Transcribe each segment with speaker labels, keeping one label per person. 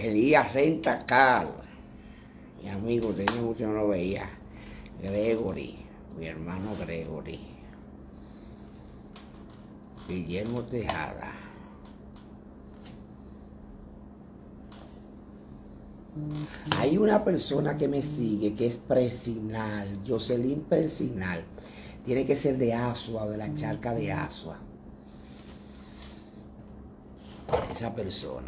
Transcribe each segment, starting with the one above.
Speaker 1: Elías Rentacar, mi amigo, tenía mucho no lo veía. Gregory, mi hermano Gregory. Guillermo Tejada. Hay una persona que me sigue que es Presinal, Jocelyn Presinal. Tiene que ser de Asua o de la charca de Asua. Esa persona.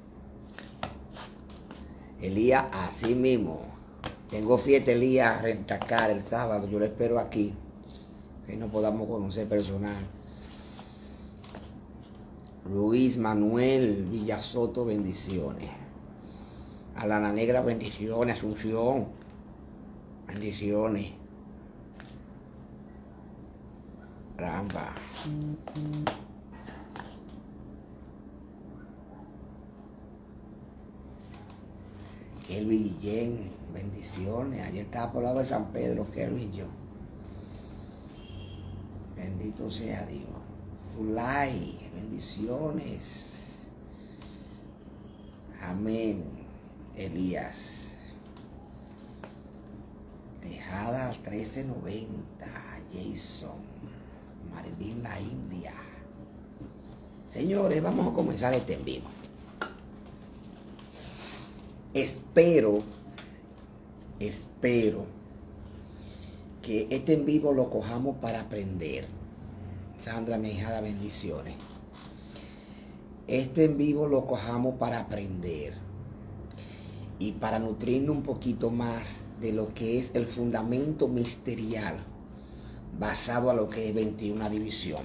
Speaker 1: Elías, así mismo. Tengo fiesta Elías Rentacar el sábado. Yo lo espero aquí. Que nos podamos conocer personal. Luis Manuel Villasoto, bendiciones. Alana Negra, bendiciones. Asunción, bendiciones. Ramba. Kelvin Guillén, bendiciones. Ayer estaba por el lado de San Pedro, Kelvin y yo. Bendito sea Dios. Zulay, bendiciones. Amén. Elías. Tejada 1390. Jason. Marilyn La India. Señores, vamos a comenzar este en vivo. Espero que este en vivo lo cojamos para aprender. Sandra Mejada, bendiciones. Este en vivo lo cojamos para aprender y para nutrirnos un poquito más de lo que es el fundamento ministerial basado a lo que es 21 división.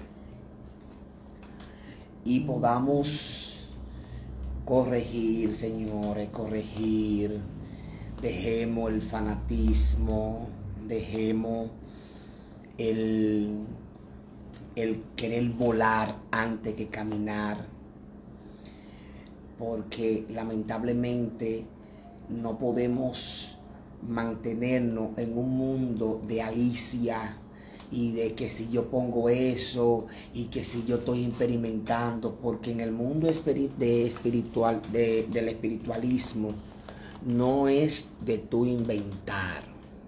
Speaker 1: Y podamos corregir, señores, corregir. Dejemos el fanatismo, dejemos el querer volar antes que caminar, porque lamentablemente no podemos mantenernos en un mundo de Alicia y de que si yo pongo eso y que si yo estoy experimentando, porque en el mundo del espiritualismo no es de tú inventar.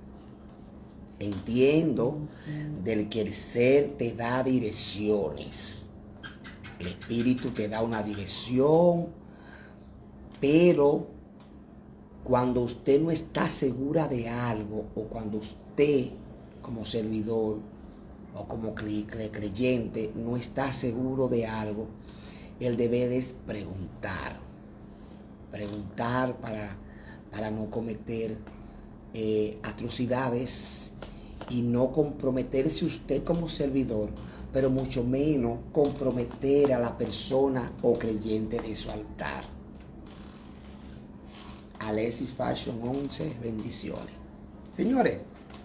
Speaker 1: Entiendo del que el ser te da direcciones, el espíritu te da una dirección, pero cuando usted no está segura de algo, o cuando usted como servidor o como creyente no está seguro de algo, el deber es preguntar para no cometer atrocidades y no comprometerse usted como servidor, pero mucho menos comprometer a la persona o creyente de su altar. Alexis Fashion 11, bendiciones. Señores,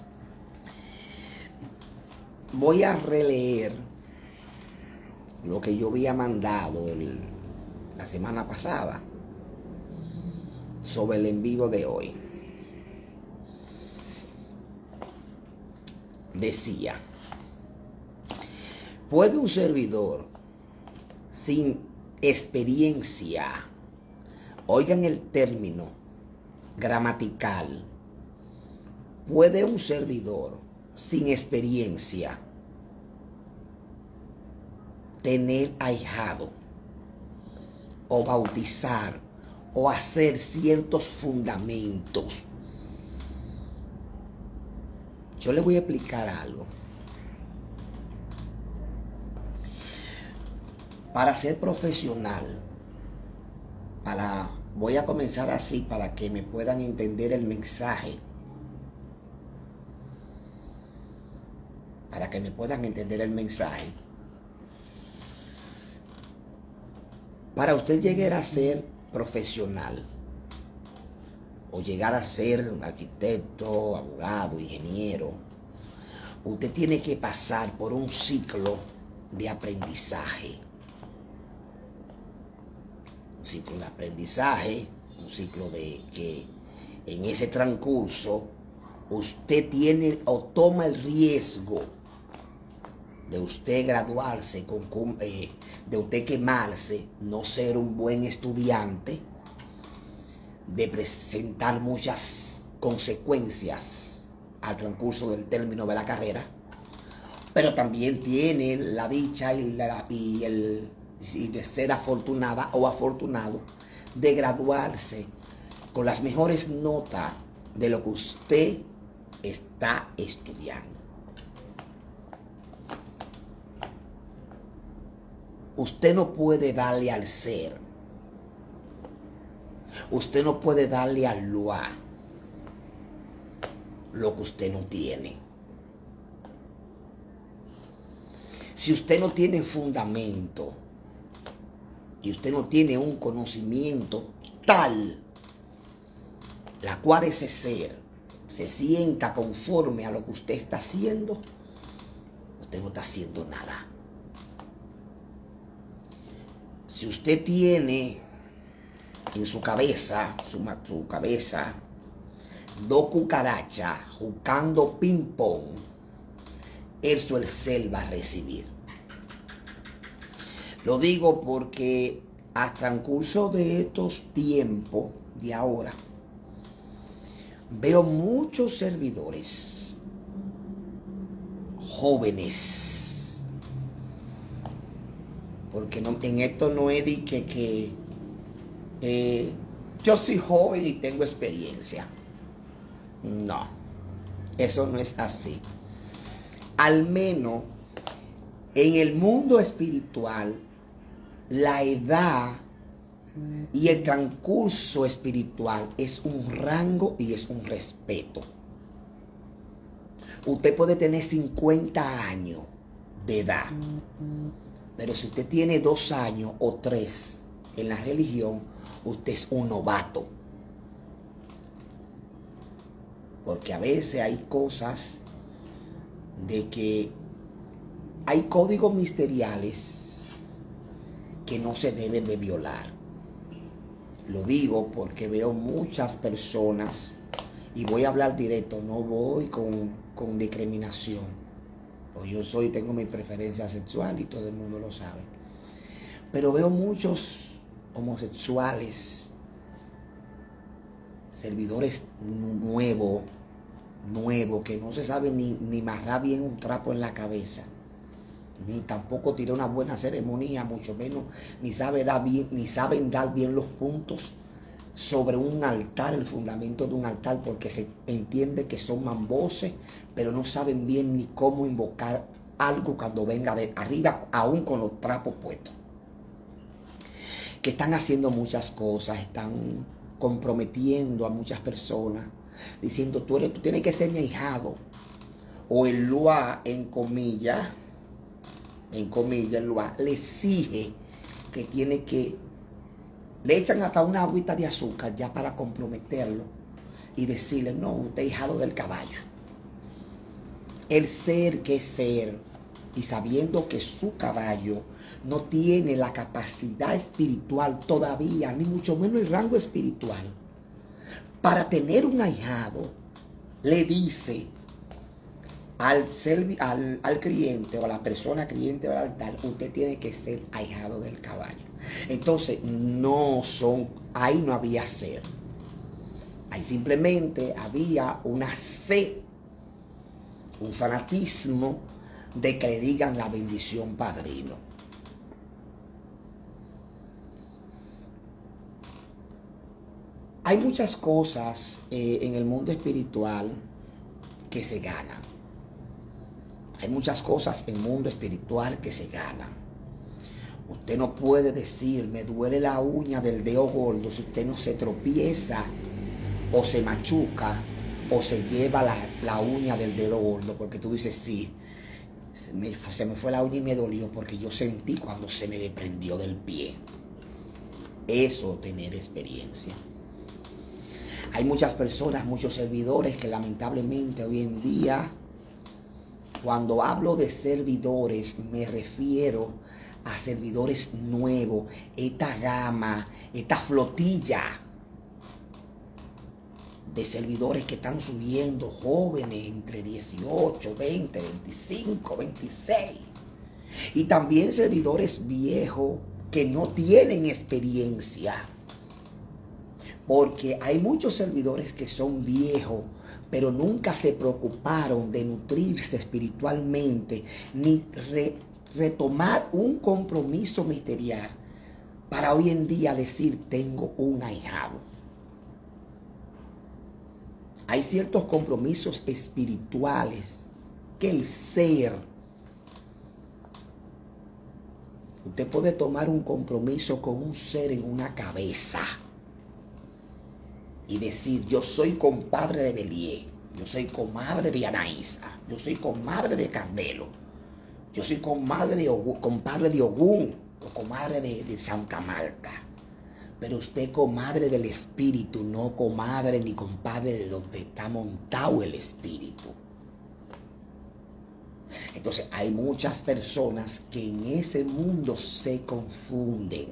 Speaker 1: voy a releer lo que yo había mandado la semana pasada sobre el en vivo de hoy. Decía, ¿puede un servidor sin experiencia, oigan el término gramatical, puede un servidor sin experiencia tener ahijado o bautizar o hacer ciertos fundamentos? Yo le voy a explicar algo. Para ser profesional, voy a comenzar así para que me puedan entender el mensaje. Para que me puedan entender el mensaje. Para usted llegar a ser profesional, o llegar a ser un arquitecto, abogado, ingeniero, usted tiene que pasar por un ciclo de aprendizaje. Un ciclo de aprendizaje, un ciclo de que en ese transcurso usted tiene o toma el riesgo de usted graduarse, de usted quemarse, no ser un buen estudiante, de presentar muchas consecuencias al transcurso del término de la carrera, pero también tiene la dicha y de ser afortunada o afortunado de graduarse con las mejores notas de lo que usted está estudiando. Usted no puede darle al ser. Usted no puede darle al lugar lo que usted no tiene. Si usted no tiene fundamento y usted no tiene un conocimiento tal, la cual ese ser se sienta conforme a lo que usted está haciendo, usted no está haciendo nada. Si usted tiene en su cabeza, dos cucarachas jugando ping pong, eso el ser va a recibir. Lo digo porque a transcurso de estos tiempos de ahora, veo muchos servidores jóvenes, porque no, en esto no es de que yo soy joven y tengo experiencia. No, eso no es así. Al menos en el mundo espiritual, la edad y el transcurso espiritual es un rango y es un respeto. Usted puede tener 50 años de edad, pero si usted tiene 2 años o 3 en la religión, usted es un novato. Porque a veces hay cosas de que hay códigos ministeriales que no se deben de violar. Lo digo porque veo muchas personas, y voy a hablar directo, no voy con discriminación. Pues yo tengo mi preferencia sexual y todo el mundo lo sabe. Pero veo muchos homosexuales, servidores nuevos, que no se sabe ni amarrar bien un trapo en la cabeza, ni tampoco tirar una buena ceremonia, mucho menos, ni saben dar bien los puntos sobre un altar, el fundamento de un altar, porque se entiende que son mamboses, pero no saben bien ni cómo invocar algo cuando venga de arriba, aún con los trapos puestos. Que están haciendo muchas cosas, están comprometiendo a muchas personas, diciendo tú tienes que ser mi ahijado, o el LUA en comillas, el LUA le exige que tiene que, le echan hasta una agüita de azúcar ya para comprometerlo y decirle, no, usted es hijado del caballo. El ser que es ser, y sabiendo que su caballo no tiene la capacidad espiritual todavía, ni mucho menos el rango espiritual, para tener un ahijado, le dice al cliente o a la persona cliente del altar, usted tiene que ser ahijado del caballo. Entonces, ahí no había ser. Ahí simplemente había una sed, un fanatismo de que le digan la bendición padrino. Hay muchas cosas en el mundo espiritual que se ganan. Hay muchas cosas en el mundo espiritual que se ganan. Usted no puede decir, me duele la uña del dedo gordo, si usted no se tropieza o se machuca o se lleva la uña del dedo gordo, porque tú dices, sí, se me fue la uña y me dolió porque yo sentí cuando se me desprendió del pie. Eso, tener experiencia. Hay muchas personas, muchos servidores que lamentablemente hoy en día, cuando hablo de servidores, me refiero a servidores nuevos, esta gama, esta flotilla de servidores que están subiendo, jóvenes entre 18, 20, 25, 26. Y también servidores viejos que no tienen experiencia, Porque hay muchos servidores que son viejos, pero nunca se preocuparon de nutrirse espiritualmente, ni retomar un compromiso ministerial para hoy en día decir, tengo un ahijado. Hay ciertos compromisos espirituales que el ser, usted puede tomar un compromiso con un ser en una cabeza y decir, yo soy compadre de Belié, yo soy comadre de Anaísa, yo soy comadre de Candelo, yo soy compadre de Ogún o comadre de Santa Marta. Pero usted comadre del espíritu, no comadre ni compadre de donde está montado el espíritu. Entonces hay muchas personas que en ese mundo se confunden.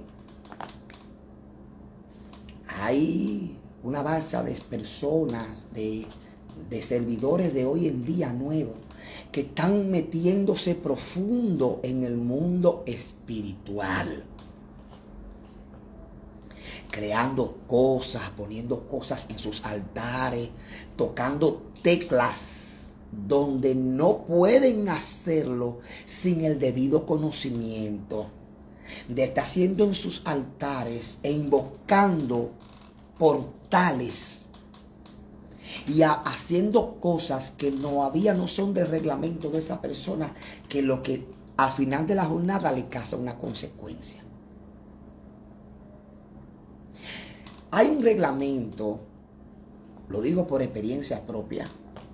Speaker 1: Hay una balsa de personas, de servidores de hoy en día nuevos, que están metiéndose profundo en el mundo espiritual, creando cosas, poniendo cosas en sus altares, tocando teclas donde no pueden hacerlo sin el debido conocimiento, de estar haciendo en sus altares e invocando portales y haciendo cosas que no son del reglamento de esa persona, que lo que al final de la jornada le causa una consecuencia. Hay un reglamento, lo digo por experiencia propia.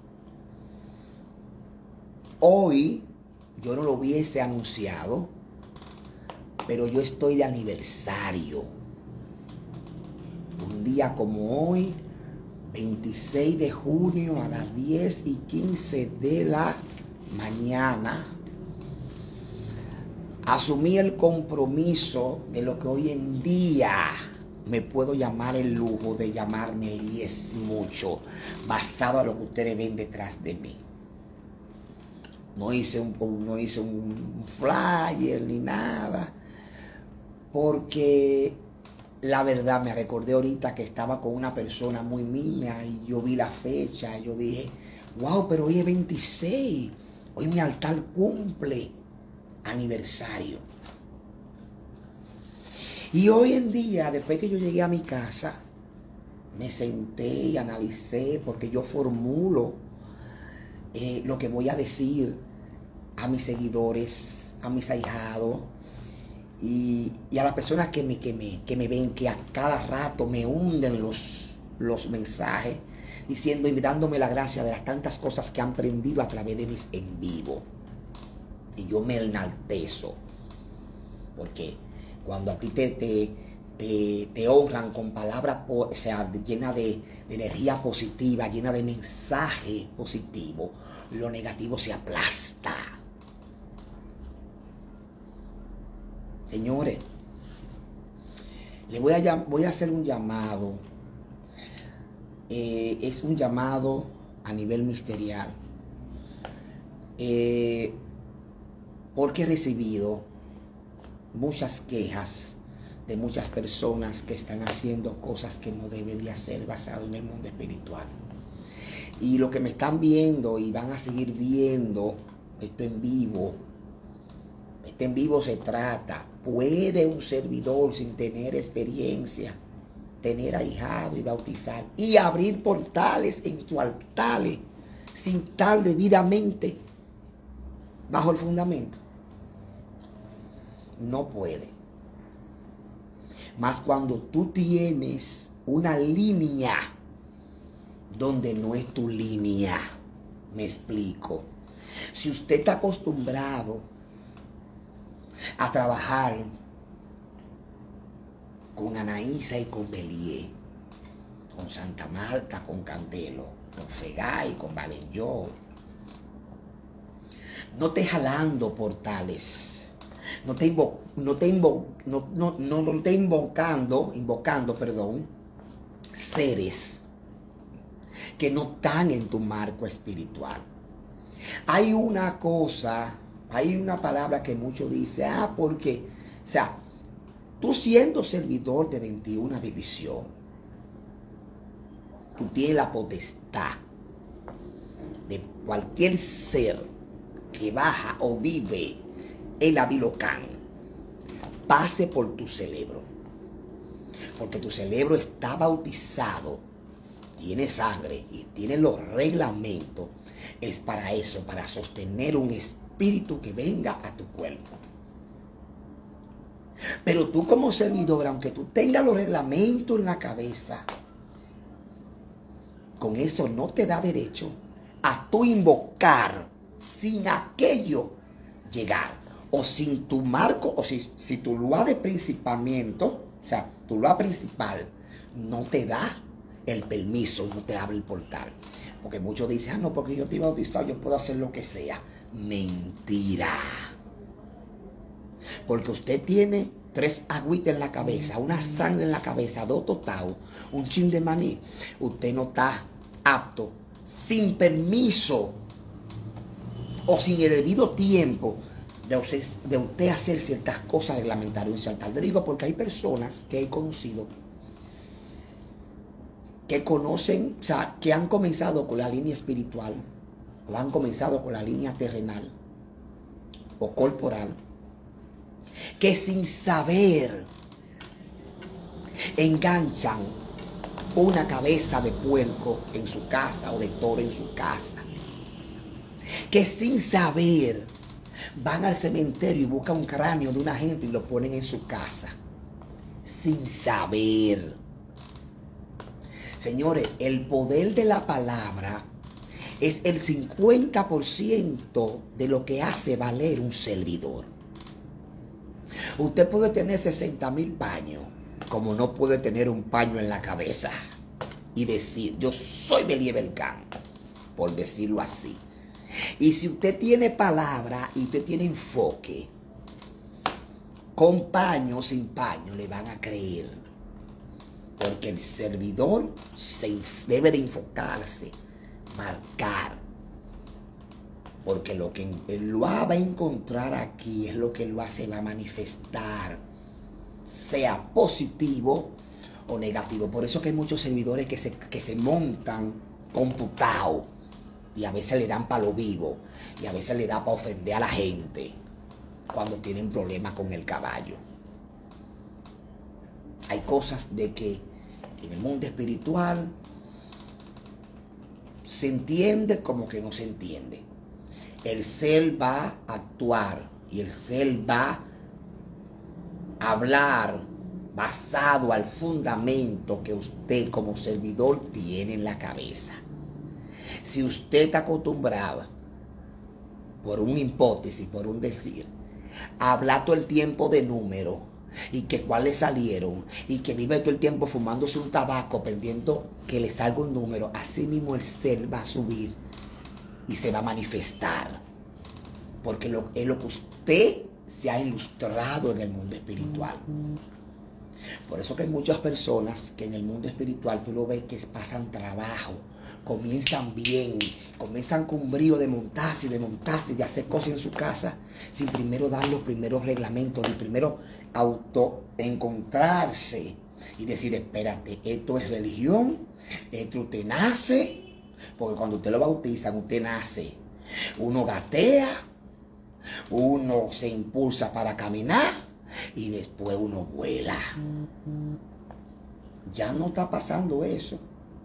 Speaker 1: Hoy yo no lo hubiese anunciado, pero yo estoy de aniversario. Un día como hoy, 26 de junio a las 10:15 de la mañana, asumí el compromiso de lo que hoy en día me puedo llamar el lujo de llamarme Elías Mucho, basado a lo que ustedes ven detrás de mí. No hice un flyer ni nada, porque la verdad me recordé ahorita que estaba con una persona muy mía y yo vi la fecha y yo dije, wow, pero hoy es 26, hoy mi altar cumple aniversario. Y hoy en día, después que yo llegué a mi casa, me senté y analicé, porque yo formulo lo que voy a decir a mis seguidores, a mis ahijados y a las personas que me ven, que a cada rato me hunden los mensajes, diciendo y dándome la gracia de las tantas cosas que han aprendido a través de mis en vivo. Y yo me enaltezo, porque cuando a ti te honran con palabras, o sea, llena de energía positiva, llena de mensaje positivo, lo negativo se aplasta. Señores, voy a hacer un llamado. Es un llamado a nivel ministerial. Porque he recibido muchas quejas de muchas personas que están haciendo cosas que no deben de hacer basado en el mundo espiritual. Y lo que me están viendo y van a seguir viendo esto en vivo, se trata, ¿puede un servidor sin tener experiencia tener ahijado y bautizar y abrir portales en su altar sin estar debidamente bajo el fundamento? No puede. Más cuando tú tienes una línea donde no es tu línea. Me explico. Si usted está acostumbrado a trabajar con Anaísa y con Belié, con Santa Marta, con Candelo, con Fegay, con Valelló, no esté jalando portales. No esté invocando seres que no están en tu marco espiritual. Hay una cosa, hay una palabra que muchos dicen, porque, o sea, tú siendo servidor de 21 división, tiene la potestad de cualquier ser que baja o vive en la Vilocán, pase por tu cerebro. Porque tu cerebro está bautizado, tiene sangre y tiene los reglamentos. Es para eso, para sostener un espíritu que venga a tu cuerpo. Pero tú como servidor, aunque tú tengas los reglamentos en la cabeza, con eso no te da derecho a tú invocar sin aquello llegar. O sin tu marco, o si tu lugar de principamiento, o sea, tu lugar principal no te da el permiso, no te abre el portal. Porque muchos dicen, ah, no, porque yo estoy bautizado, yo puedo hacer lo que sea. Mentira. Porque usted tiene 3 agüitas en la cabeza, una sangre en la cabeza, 2 totaos, un chin de maní. Usted no está apto, sin permiso o sin el debido tiempo de usted hacer ciertas cosas reglamentarias en su altar. Le digo porque hay personas que he conocido que conocen, o sea, que han comenzado con la línea espiritual o han comenzado con la línea terrenal o corporal, que sin saber enganchan una cabeza de puerco en su casa o de toro en su casa, que sin saber van al cementerio y buscan un cráneo de una gente y lo ponen en su casa, sin saber. Señores, el poder de la palabra es el 50% de lo que hace valer un servidor. Usted puede tener 60,000 paños, como no puede tener un paño en la cabeza y decir, yo soy Believe Khan, por decirlo así. Y si usted tiene palabra y usted tiene enfoque, con paño o sin paño, le van a creer. Porque el servidor debe de enfocarse, marcar. Porque lo que él va a encontrar aquí es lo que él se va a manifestar, sea positivo o negativo. Por eso que hay muchos servidores que se montan computados y a veces le dan palo vivo y a veces le da para ofender a la gente cuando tienen problemas con el caballo. Hay cosas de que en el mundo espiritual se entiende como que no se entiende. El ser va a actuar y el ser va a hablar basado al fundamento que usted como servidor tiene en la cabeza. Si usted está acostumbrado, por una hipótesis, por un decir, a hablar todo el tiempo de números, y que cuáles salieron, y que vive todo el tiempo fumándose un tabaco pendiendo que le salga un número, así mismo el ser va a subir y se va a manifestar, porque es lo que usted se ha ilustrado en el mundo espiritual. Por eso que hay muchas personas que en el mundo espiritual tú lo ves que pasan trabajo, comienzan bien, comienzan con un brío de montarse y de hacer cosas en su casa, sin primero dar los primeros reglamentos, ni primero autoencontrarse y decir, espérate, esto es religión, esto usted nace, porque cuando usted lo bautizan, usted nace, uno gatea, uno se impulsa para caminar y después uno vuela. Ya no está pasando eso.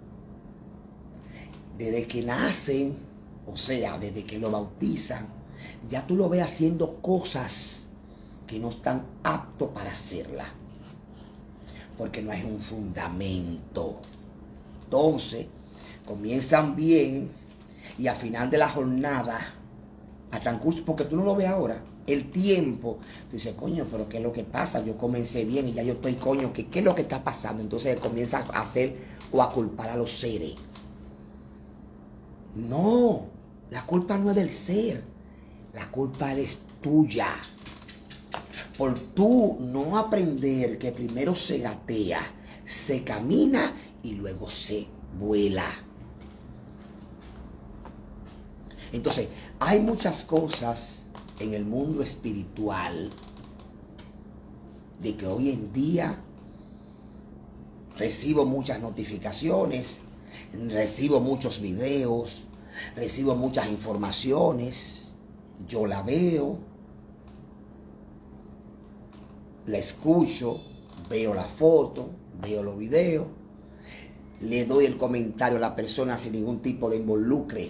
Speaker 1: Desde que nacen, o sea, desde que lo bautizan, ya tú lo ves haciendo cosas que no están aptos para hacerlas, porque no hay un fundamento. Entonces, comienzan bien y al final de la jornada, hasta en curso, porque tú no lo ves ahora, el tiempo, tú dices, coño, pero ¿qué es lo que pasa? Yo comencé bien y ya yo estoy, coño, ¿qué es lo que está pasando? Entonces comienzan a hacer o a culpar a los seres. No, la culpa no es del ser, la culpa es tuya. Por tú no aprender que primero se gatea, se camina y luego se vuela. Entonces, hay muchas cosas en el mundo espiritual de que hoy en día recibo muchas notificaciones recibo muchos videos, recibo muchas informaciones, yo la veo, la escucho, veo la foto, veo los videos, le doy el comentario a la persona sin ningún tipo de involucre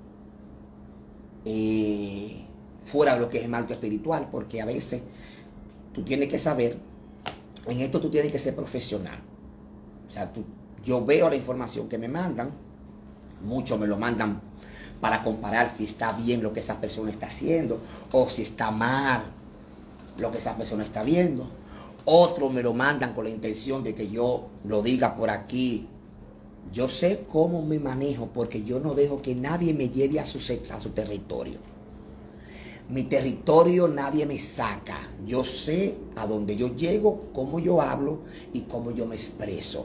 Speaker 1: fuera de lo que es el marco espiritual, porque a veces tú tienes que saber, en esto tú tienes que ser profesional. O sea, yo veo la información que me mandan, muchos me lo mandan para comparar si está bien lo que esa persona está haciendo o si está mal lo que esa persona está viendo. Otros me lo mandan con la intención de que yo lo diga por aquí. Yo sé cómo me manejo porque yo no dejo que nadie me lleve a su territorio. Mi territorio nadie me saca. Yo sé a dónde yo llego, cómo yo hablo y cómo yo me expreso.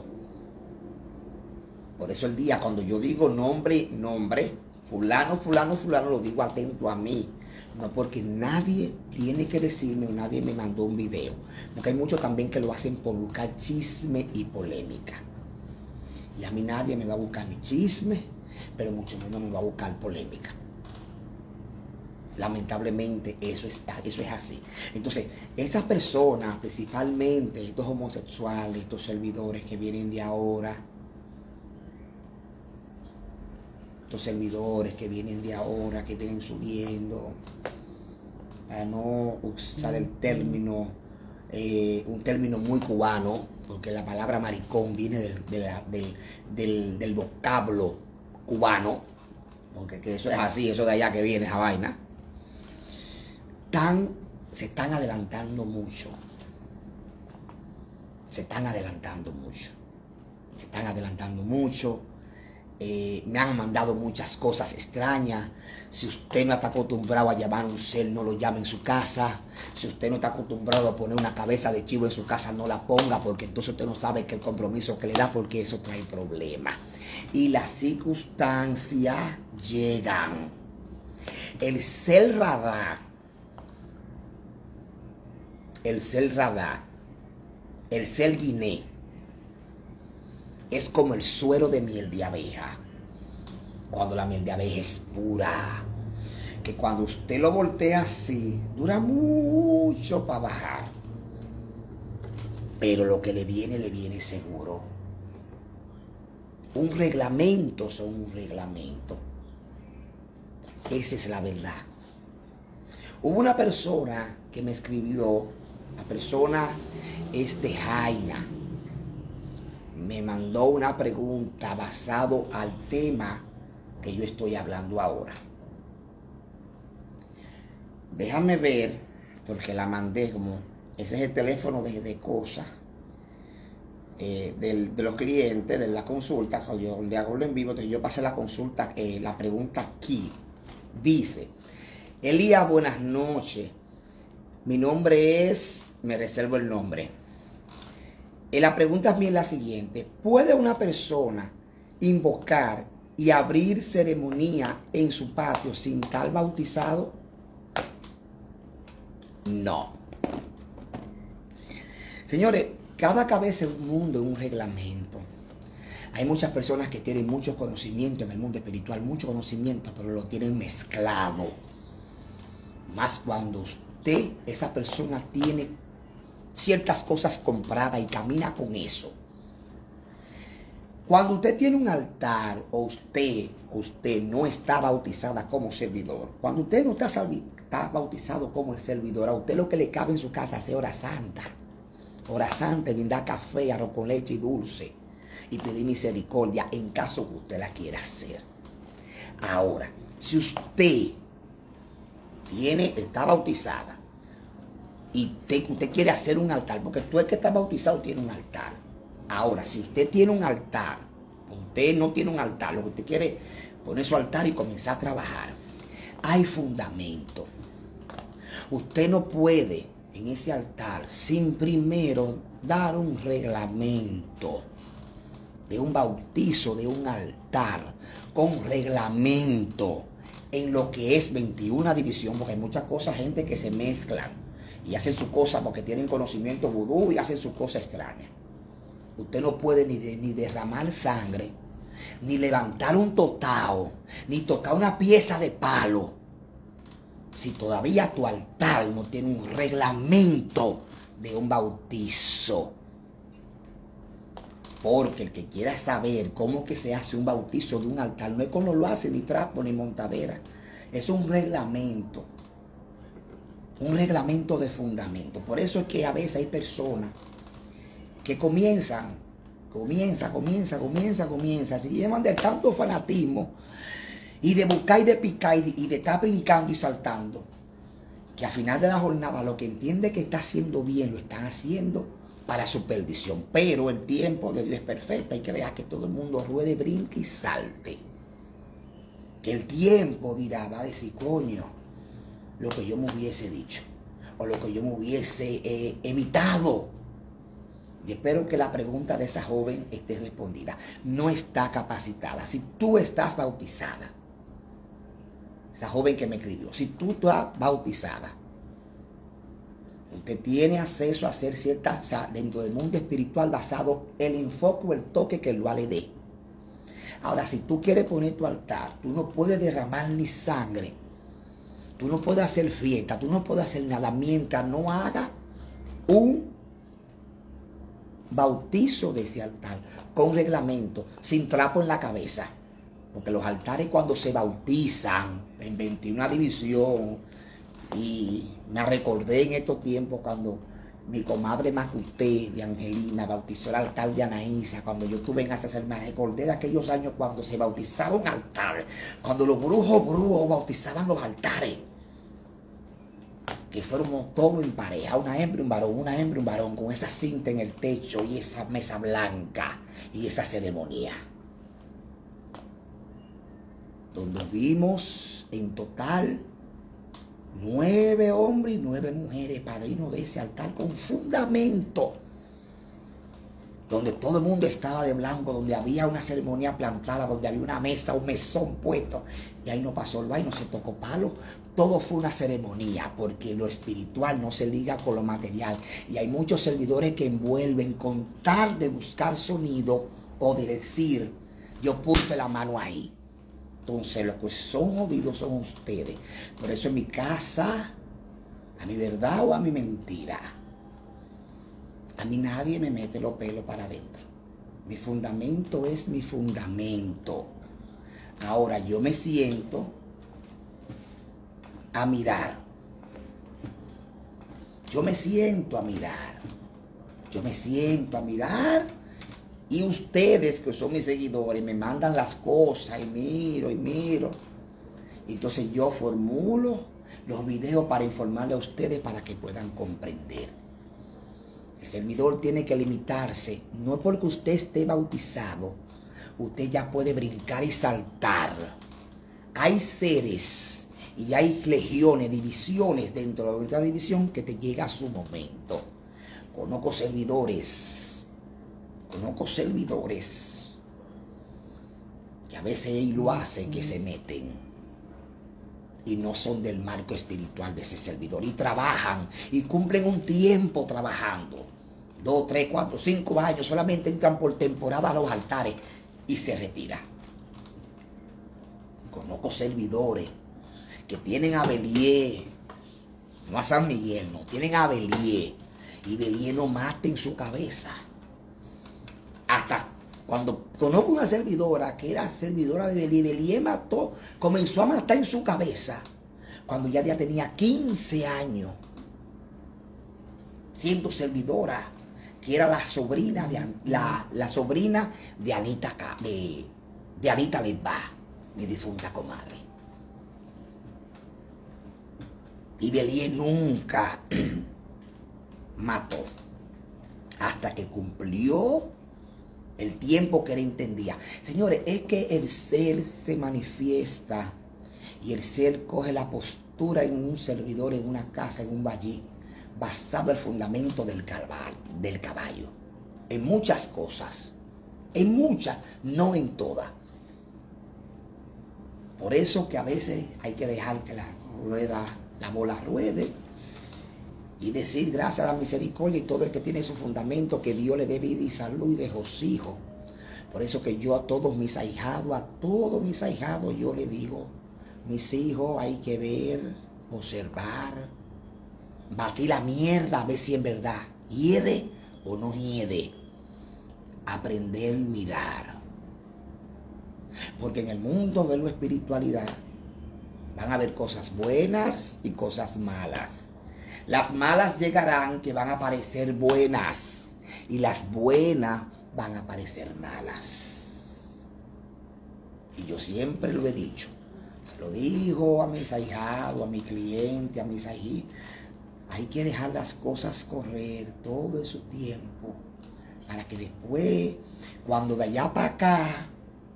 Speaker 1: Por eso el día cuando yo digo nombre, fulano, fulano, fulano, lo digo atento a mí. No porque nadie tiene que decirme o nadie me mandó un video. Porque hay muchos también que lo hacen por buscar chisme y polémica. Y a mí nadie me va a buscar ni chisme, pero mucho menos me va a buscar polémica. Lamentablemente eso es así. Entonces, estas personas, principalmente estos homosexuales, estos servidores que vienen de ahora, que vienen subiendo, para no usar el término, un término muy cubano, porque la palabra maricón viene del vocablo cubano, porque que eso es así, eso de allá que viene esa vaina. Se están adelantando mucho. Me han mandado muchas cosas extrañas. Si usted no está acostumbrado a llamar a un ser, no lo llame en su casa. Si usted no está acostumbrado a poner una cabeza de chivo en su casa, no la ponga, porque entonces usted no sabe que el compromiso que le da, porque eso trae problemas. Y las circunstancias llegan. El ser radar, el ser guiné, es como el suero de miel de abeja. Cuando la miel de abeja es pura, que cuando usted lo voltea así, dura mucho para bajar. Pero lo que le viene seguro. Un reglamento son un reglamento. Esa es la verdad. Hubo una persona que me escribió, la persona es de Jaina. Me mandó una pregunta basado al tema que yo estoy hablando ahora. Déjame ver, porque la mandé como, ese es el teléfono de cosas, de los clientes, de la consulta, cuando yo le hago en vivo, entonces yo pasé la consulta, la pregunta aquí. Dice, Elías, buenas noches. Mi nombre es, me reservo el nombre. La pregunta es bien la siguiente. ¿Puede una persona invocar y abrir ceremonia en su patio sin estar bautizado? No. Señores, cada cabeza es un mundo, es un reglamento. Hay muchas personas que tienen mucho conocimiento en el mundo espiritual, mucho conocimiento, pero lo tienen mezclado. Más cuando usted, esa persona, tiene ciertas cosas compradas y camina con eso. Cuando usted tiene un altar o usted no está bautizada como servidor, cuando usted no está bautizado como el servidor, a usted lo que le cabe en su casa es hora santa. Hora santa, brindar café, arroz con leche y dulce y pedir misericordia en caso que usted la quiera hacer. Ahora, si usted está bautizada y usted quiere hacer un altar, porque tú el que está bautizado tiene un altar. Ahora, si usted tiene un altar, usted no tiene un altar, lo que usted quiere es poner su altar y comenzar a trabajar. Hay fundamento. Usted no puede en ese altar sin primero dar un reglamento de un bautizo, de un altar, con reglamento en lo que es 21 división, porque hay muchas cosas, gente que se mezclan y hacen su cosa porque tienen conocimiento vudú y hacen su cosa extraña. Usted no puede ni derramar sangre ni levantar un totao, ni tocar una pieza de palo, si todavía tu altar no tiene un reglamento de un bautizo. Porque el que quiera saber cómo que se hace un bautizo de un altar, no es como lo hace ni trapo ni montadera. Es un reglamento de fundamento. Por eso es que a veces hay personas que comienzan, se llevan de tanto fanatismo y de buscar y de picar y de estar brincando y saltando, que al final de la jornada lo que entiende que está haciendo bien lo están haciendo para su perdición. Pero el tiempo de Dios es perfecto. Hay que dejar que todo el mundo ruede, brinque y salte. Que el tiempo dirá, va a decir, coño, lo que yo me hubiese dicho, o lo que yo me hubiese evitado. Y espero que la pregunta de esa joven esté respondida. No está capacitada. Si tú estás bautizada, esa joven que me escribió, si tú estás bautizada, usted tiene acceso a hacer ciertas, o sea, dentro del mundo espiritual basado en el enfoque o el toque que el Alá le dé. Ahora, si tú quieres poner tu altar, tú no puedes derramar ni sangre, tú no puedes hacer fiesta, tú no puedes hacer nada mientras no haga un bautizo de ese altar con reglamento, sin trapo en la cabeza. Porque los altares cuando se bautizan en 21 división, y me recordé en estos tiempos cuando mi comadre Macuté de Angelina bautizó el altar de Anaísa, cuando yo estuve en esa, me recordé de aquellos años cuando se bautizaron altares, cuando los brujos bautizaban los altares, que fueron todos en pareja, una hembra y un varón, con esa cinta en el techo y esa mesa blanca y esa ceremonia, donde vimos en total 9 hombres y 9 mujeres padrinos de ese altar con fundamento, donde todo el mundo estaba de blanco, donde había una ceremonia plantada, donde había una mesa, un mesón puesto, y ahí no pasó el baile, no se tocó palo, todo fue una ceremonia, porque lo espiritual no se liga con lo material, y hay muchos servidores que envuelven con tal de buscar sonido o de decir, yo puse la mano ahí. Entonces, los que son jodidos son ustedes. Por eso en mi casa, a mi verdad o a mi mentira, a mí nadie me mete los pelos para adentro. Mi fundamento es mi fundamento. Ahora yo me siento a mirar. Yo me siento a mirar. Y ustedes, que son mis seguidores, me mandan las cosas y miro. Entonces yo formulo los videos para informarle a ustedes para que puedan comprender. El servidor tiene que limitarse. No porque usted esté bautizado, usted ya puede brincar y saltar. Hay seres y hay legiones, divisiones dentro de la unidad de división que te llega a su momento. Conozco servidores que a veces ellos lo hacen, que se meten y no son del marco espiritual de ese servidor y trabajan y cumplen un tiempo trabajando, 2, 3, 4, 5 años, solamente entran por temporada a los altares y se retiran. Conozco servidores que tienen a Belié, no a San Miguel, no, tienen a Belié, y Belié no mata en su cabeza. Hasta cuando conozco una servidora que era servidora de Belié, Belié mató, comenzó a matar en su cabeza cuando ya tenía 15 años, siendo servidora, que era la sobrina de Anita Lesbá, mi difunta comadre. Y Belié nunca mató hasta que cumplió el tiempo que él entendía. Señores, es que el ser se manifiesta y el ser coge la postura en un servidor, en una casa, en un valle, basado en el fundamento del caballo. En muchas cosas, en muchas, no en todas. Por eso que a veces hay que dejar que la bola ruede y decir gracias a la misericordia y todo el que tiene su fundamento, que Dios le dé vida y salud y regocijo. Por eso que yo a todos mis ahijados, yo le digo, mis hijos, hay que ver, observar, batir la mierda, a ver si en verdad hiede o no hiede. Aprender, mirar. Porque en el mundo de la espiritualidad van a haber cosas buenas y cosas malas. Las malas llegarán que van a parecer buenas y las buenas van a parecer malas. Y yo siempre lo he dicho. Se lo digo a mis ahijados, a mi cliente, a mis ahijados. Hay que dejar las cosas correr todo en su tiempo para que después, cuando de allá para acá,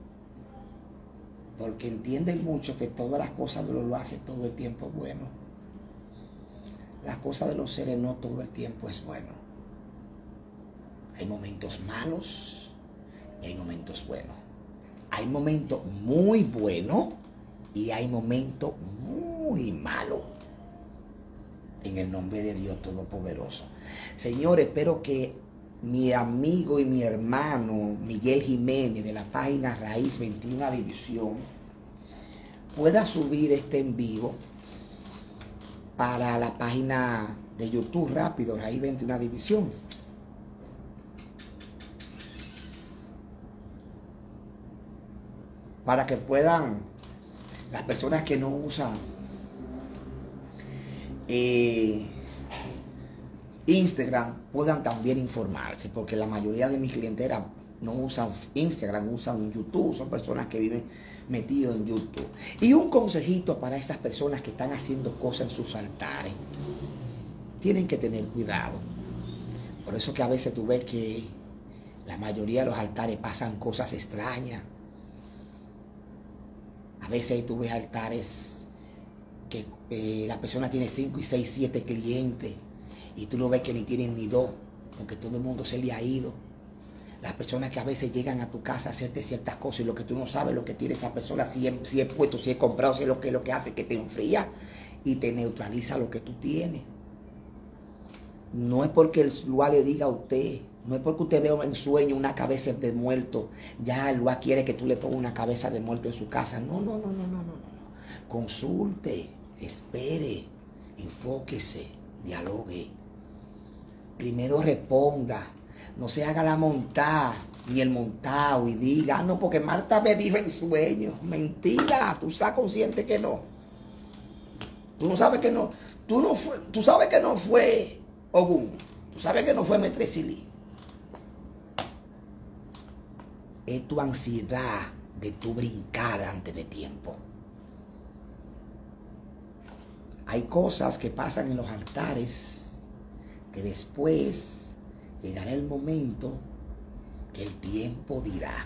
Speaker 1: porque entienden mucho que todas las cosas Dios lo hace todo el tiempo bueno. Las cosas de los seres no todo el tiempo es bueno. Hay momentos malos y hay momentos buenos. Hay momentos muy buenos y hay momentos muy malos. En el nombre de Dios Todopoderoso. Señor, espero que mi amigo y mi hermano Miguel Jiménez de la página Raíz 21 División pueda subir este en vivo para la página de YouTube rápido, Raíz 21 División. Para que puedan las personas que no usan Instagram puedan también informarse, porque la mayoría de mis clientelas no usan Instagram, usan YouTube, son personas que viven metidos en YouTube. Y un consejito para estas personas que están haciendo cosas en sus altares: tienen que tener cuidado. Por eso que a veces tú ves que la mayoría de los altares pasan cosas extrañas. A veces tú ves altares que la persona tiene 5 y 6, 7 clientes y tú no ves que ni tienen ni 2, porque todo el mundo se le ha ido. Las personas que a veces llegan a tu casa a hacerte ciertas cosas y lo que tú no sabes, lo que tiene esa persona, si es puesto, si es comprado, si es lo que hace, que te enfría y te neutraliza lo que tú tienes. No es porque el lugar le diga a usted, no es porque usted vea en sueño una cabeza de muerto, ya el lugar quiere que tú le pongas una cabeza de muerto en su casa. No. Consulte, espere, enfóquese, dialogue. Primero responda. No se haga la montada ni el montado y diga, no, porque Marta me dijo en sueño. Mentira, tú estás consciente que no. Tú no sabes que no. Tú sabes que no fue Ogún. Tú sabes que no fue Metresili. Es tu ansiedad de tu brincar antes de tiempo. Hay cosas que pasan en los altares que después llegará el momento que el tiempo dirá.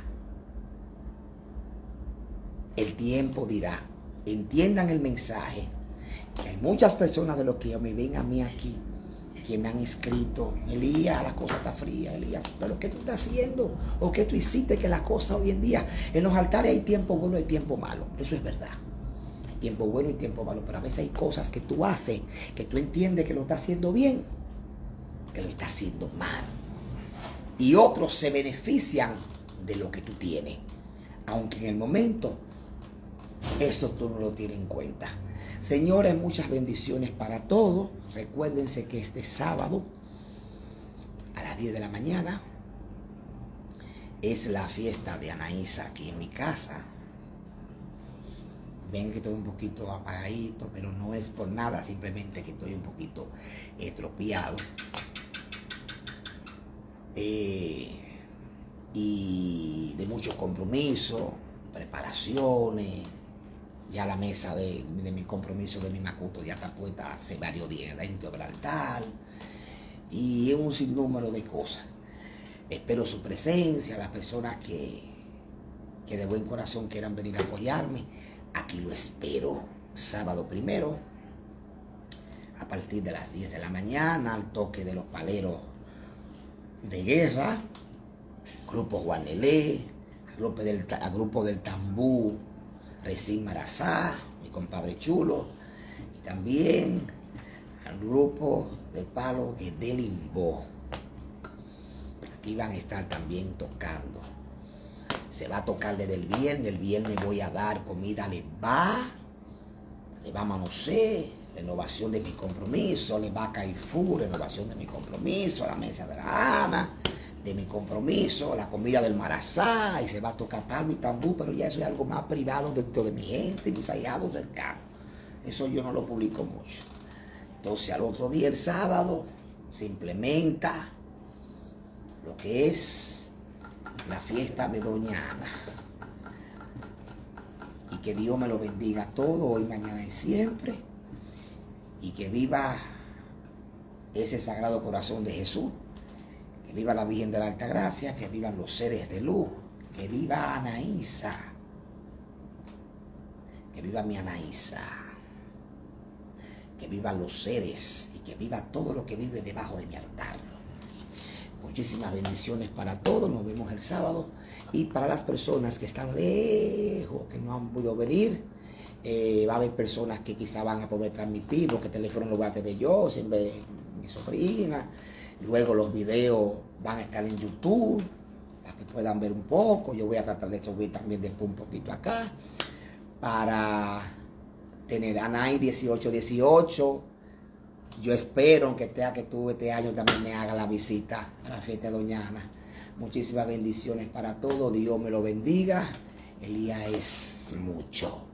Speaker 1: El tiempo dirá. Entiendan el mensaje. Que hay muchas personas de los que me ven a mí aquí que me han escrito: Elías, la cosa está fría, Elías, pero ¿qué tú estás haciendo? ¿O qué tú hiciste que la cosa hoy en día? En los altares hay tiempo bueno y tiempo malo. Eso es verdad. Hay tiempo bueno y tiempo malo, pero a veces hay cosas que tú haces, que tú entiendes que lo estás haciendo bien, que lo estás haciendo mal. Y otros se benefician de lo que tú tienes, aunque en el momento eso tú no lo tienes en cuenta. Señores, muchas bendiciones para todos. Recuérdense que este sábado a las 10 de la mañana es la fiesta de Anaísa aquí en mi casa. Ven que estoy un poquito apagadito, pero no es por nada, simplemente que estoy un poquito estropeado. Y de muchos compromisos, preparaciones. Ya la mesa de mi compromiso de mi Macuto ya está puesta hace varios días dentro del altar. Y es un sinnúmero de cosas. Espero su presencia, las personas que de buen corazón quieran venir a apoyarme. Aquí lo espero, sábado 1, a partir de las 10 de la mañana, al toque de los paleros de guerra, Grupo Guanelé, al grupo del Tambú, Recín Marazá, mi compadre chulo, y también al grupo de palo Gedelimbó. Aquí van a estar también tocando. Se va a tocar desde el viernes voy a dar comida, le va a manosear, renovación de mi compromiso, le va a Caifú, renovación de mi compromiso, la mesa de la Ana, de mi compromiso, la comida del Marazá, y se va a tocar palmo y tambú, pero ya eso es algo más privado dentro de mi gente, mis allegados cercanos. Eso yo no lo publico mucho. Entonces al otro día, el sábado, se implementa lo que es la fiesta bedoñana. Y que Dios me lo bendiga todo, hoy, mañana y siempre. Y que viva ese Sagrado Corazón de Jesús. Que viva la Virgen de la Alta Gracia, que vivan los seres de luz, que viva Anaísa, que viva mi Anaísa, que vivan los seres y que viva todo lo que vive debajo de mi altar. Muchísimas bendiciones para todos, nos vemos el sábado. Y para las personas que están lejos, que no han podido venir, va a haber personas que quizá van a poder transmitir, porque el teléfono lo voy a tener yo, siempre mi sobrina. Luego los videos van a estar en YouTube, para que puedan ver un poco. Yo voy a tratar de subir también después un poquito acá, para tener Anay 1818. Yo espero que tú este año también me haga la visita a la fiesta de Doña Ana. Muchísimas bendiciones para todos. Dios me lo bendiga. El día es mucho.